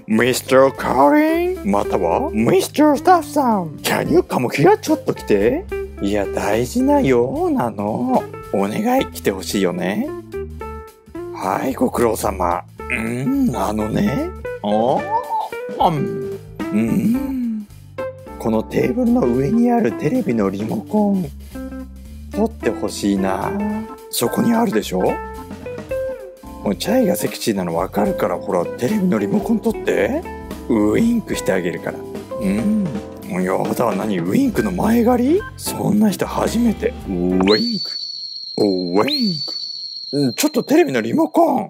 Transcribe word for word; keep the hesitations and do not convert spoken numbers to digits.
ミスター カリンまたはミスター スタッフさん Can you come here? ちょっと来て。いや大事なようなの。お願い来てほしいよね。はいご苦労様。うーんあのねおーうんうんこのテーブルの上にあるテレビのリモコン取ってほしいな。そこにあるでしょ。もうチャイがセクシーなの分かるから、ほらテレビのリモコン取ってウインクしてあげるから。うんやだ何ウインクの前借り。そんな人初めて。ウインクウインクちょっとテレビのリモコン